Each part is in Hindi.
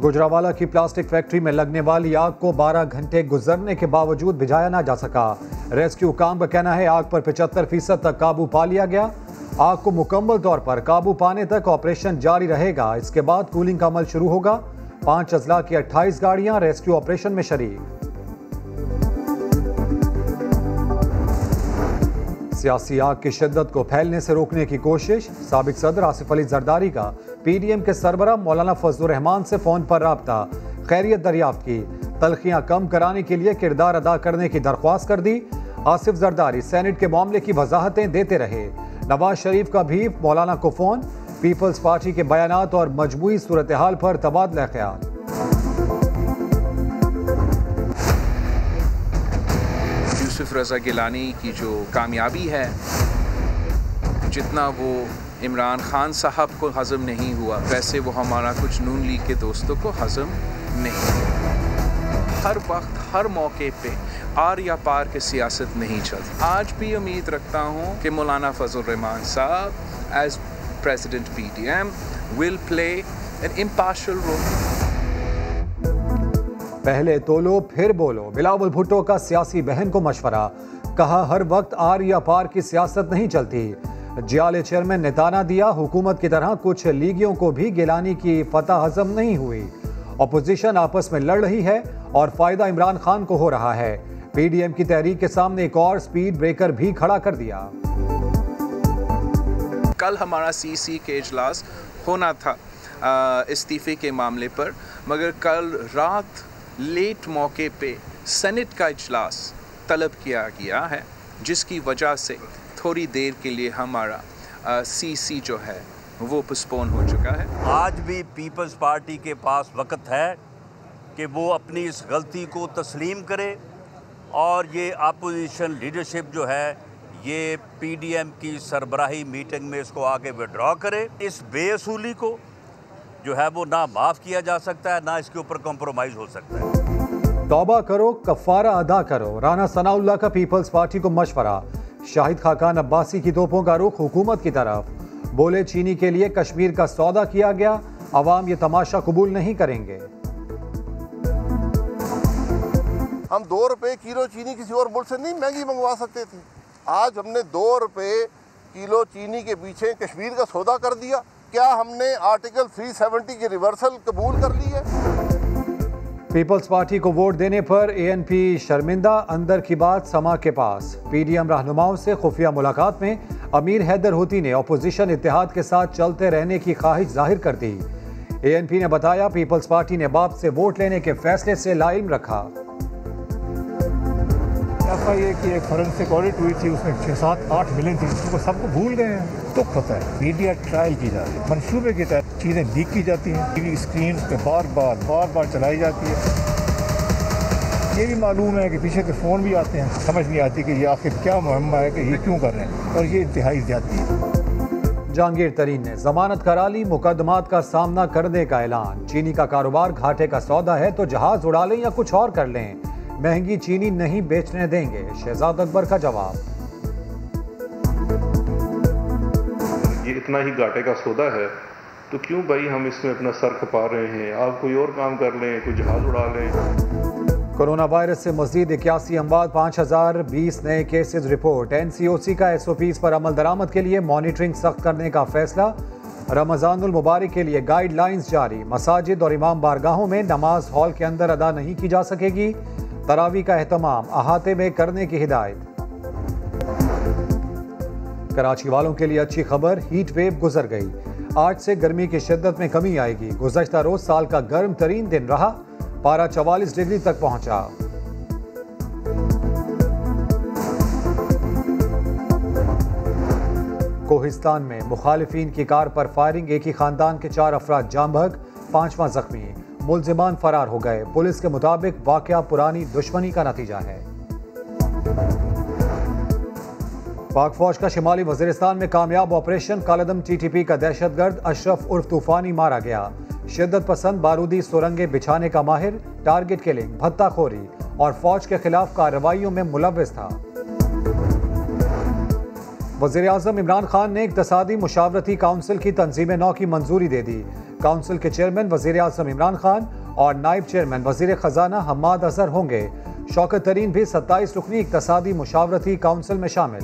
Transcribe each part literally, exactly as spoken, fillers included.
गुजरावाला की प्लास्टिक फैक्ट्री में लगने वाली आग को बारह घंटे गुजरने के बावजूद बुझाया ना जा सका। रेस्क्यू काम का कहना है आग पर पचहत्तर फीसद तक काबू पा लिया गया। आग को मुकम्मल तौर पर काबू पाने तक ऑपरेशन जारी रहेगा। इसके बाद कूलिंग का अमल शुरू होगा। पांच अजला की अट्ठाईस गाड़ियां रेस्क्यू ऑपरेशन में शरीक। सियासी आग की शिद्दत को फैलने से रोकने की कोशिश। साबिक सदर आसिफ अली जरदारी का पीडीएम के सरबराह मौलाना फजलुर रहमान से फोन पर राब्ता, खैरियत दरियाफ्त की। तलखियां कम कराने के लिए किरदार अदा करने की दरख्वास्त कर दी। आसिफ जरदारी सेनेट के मामले की वजाहतें देते रहे। नवाज शरीफ का भी मौलाना को फोन। पीपल्स पार्टी के बयानात और मजमूई सूरत हाल पर तबादला ख्याल। यूसुफ रज़ा गिलानी की जो कामयाबी है, जितना वो इमरान खान साहब को हज़म नहीं हुआ, वैसे वो हमारा कुछ नून लीग के दोस्तों को हज़म नहीं हुआ। हर वक्त हर मौके पे आर या पार की सियासत नहीं चलती। आज भी उम्मीद रखता हूँ कि मौलाना Fazal Rehman sahab as president PDM will play an impartial role. पहले तोलो फिर बोलो, बिलावल भुट्टो का सियासी बहन को मशवरा। कहा हर वक्त आर या पार की सियासत नहीं चलती। जियाले चेयरमैन ने ताना दिया, हुकूमत की तरह कुछ लीगियों को भी गिलानी की फतह हजम नहीं हुई। अपोजिशन आपस में लड़ रही है और फायदा इमरान खान को हो रहा है। पीडीएम की तहरीक के सामने एक और स्पीड ब्रेकर भी खड़ा कर दिया। कल हमारा सीसी के इजलास होना था इस्तीफे के मामले पर, मगर कल रात लेट मौके पे सेनेट का इजलास तलब किया गया है, जिसकी वजह से थोड़ी देर के लिए हमारा सीसी जो है वो पोस्टपोन हो चुका है। आज भी पीपल्स पार्टी के पास वक्त है कि वो अपनी इस गलती को तस्लीम करे और ये अपोजिशन लीडरशिप जो है ये पीडीएम की सरबराही मीटिंग में इसको आगे विड्रॉ करे। इस बेअसूली को जो है वो ना माफ़ किया जा सकता है, ना इसके ऊपर कॉम्प्रोमाइज़ हो सकता है। तौबा करो, कफ़ारा अदा करो। राना सनाउल्लाह का पीपल्स पार्टी को मशवरा। शाहिद खाकान अब्बासी की तोपों का रुख हुकूमत की तरफ। बोले चीनी के लिए कश्मीर का सौदा किया गया, अवाम ये तमाशा कबूल नहीं करेंगे। हम दो रुपए किलो चीनी किसी और मुल्क से नहीं महंगी मंगवा सकते थे। आज हमने दो रुपए किलो चीनी के पीछे कश्मीर का सौदा कर दिया। क्या हमने आर्टिकल तीन सौ सत्तर की रिवर्सल कबूल कर ली है? पीपल्स पार्टी को वोट देने पर एएनपी शर्मिंदा, अंदर की बात समा के पास। पीडीएम रहनुमाओं से खुफिया मुलाकात में अमीर हैदर होती ने अपोजिशन इत्तेहाद के साथ चलते रहने की ख्वाहिश जाहिर कर दी। एएनपी ने बताया पीपल्स पार्टी ने बाप से वोट लेने के फैसले से लाइल्म रखा। एफ आई ए की एक फॉरेंसिक ऑडिट हुई थी, उसमें छः सात आठ मिलियन थी, उसको सबको भूल गए हैं। दुख होता है। मीडिया ट्रायल की जा रही है, मनसूबे के तहत चीज़ें लीक की जाती हैं, टीवी स्क्रीन पे बार बार बार बार चलाई जाती है। ये भी मालूम है कि पीछे के फ़ोन भी आते हैं, समझ नहीं आती कि ये आखिर क्या मुहम्मा है कि ये क्यों कर रहे हैं, और ये इंतहाई ज़्यादती है। जहांगीर तरीन ने जमानत करा ली, मुकदमात का सामना करने का ऐलान। चीनी का कारोबार घाटे का सौदा है तो जहाज उड़ा लें या कुछ और कर लें, महंगी चीनी नहीं बेचने देंगे, शहजाद अकबर का जवाब। ये इतना ही घाटे का सौदा है तो क्यों भाई हम इसमें अपना सर खपा रहे हैं? आप कोई और काम कर लें, कोई जहाज उड़ा लें। कोरोना वायरस से मजीद इक्यासी अमवात, पाँच हजार बीस नए केसेज रिपोर्ट। एनसीओसी का एसओपीज पर अमल दरामद के लिए मॉनिटरिंग सख्त करने का फैसला। रमजानुल मुबारक के लिए गाइडलाइंस जारी। मसाजिद और इमाम बारगाहों में नमाज हॉल के अंदर अदा नहीं की जा सकेगी। तरावी का एहतमाम अहाते में करने की हिदायत। कराची वालों के लिए अच्छी खबर, हीट वेव गुजर गई। आज से गर्मी की शिद्दत में कमी आएगी। गुज़श्ता रोज साल का गर्म तरीन दिन रहा, पारा चवालीस डिग्री तक पहुंचा। कोहिस्तान में मुखालिफिन की कार पर फायरिंग, एक ही खानदान के चार अफराद जाम बहक, पांचवां जख्मी। मुलजिमान फरार हो गए। पुलिस के मुताबिक वाकया पुरानी दुश्मनी का नतीजा है। पाक फौज का शिमाली वजीरिस्तान में कामयाब ऑपरेशन। कालदम टीटीपी का दहशतगर्द अशरफ उर्फ तूफानी मारा गया। शिद्दत पसंद बारूदी सुरंगे बिछाने का माहिर, टारगेट किलिंग, भत्ताखोरी और फौज के खिलाफ कार्रवाइयों में मुलव्विस था। वज़ीर आज़म इमरान खान ने इक़्तिसादी मुशावरती काउंसिल की तंजीम नौ की मंजूरी दे दी। काउंसिल के चेयरमैन वज़ीर आज़म इमरान खान और नायब चेयरमैन वजीर खजाना हम्माद अजहर होंगे। शौकत तरीन भी सत्ताईस रुकनी इक्तसादी मुशावरती काउंसिल में शामिल।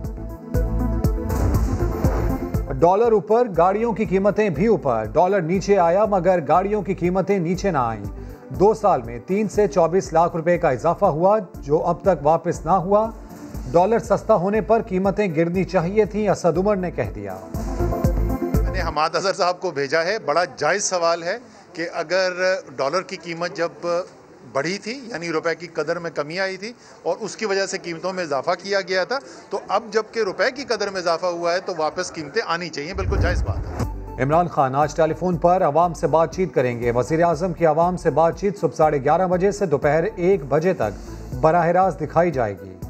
डॉलर ऊपर, गाड़ियों की कीमतें भी ऊपर। डॉलर नीचे आया मगर गाड़ियों की कीमतें नीचे ना आईं। दो साल में तीन से चौबीस लाख रुपए का इजाफा हुआ जो अब तक वापस ना हुआ। डॉलर सस्ता होने पर कीमतें गिरनी चाहिए थी, असद उमर ने कह दिया। मैंने हम्माद अजहर साहब को भेजा है। बड़ा जायज़ सवाल है कि अगर डॉलर की कीमत जब बढ़ी थी यानी रुपए की कदर में कमी आई थी और उसकी वजह से कीमतों में इजाफा किया गया था, तो अब जबकि रुपए की कदर में इजाफा हुआ है तो वापस कीमतें आनी चाहिए। बिल्कुल जायज़ बात है। इमरान खान आज टेलीफोन पर अवाम से बातचीत करेंगे। वज़ीर आज़म की अवाम से बातचीत सुबह साढ़े ग्यारह बजे से दोपहर एक बजे तक बराह रास्त दिखाई जाएगी।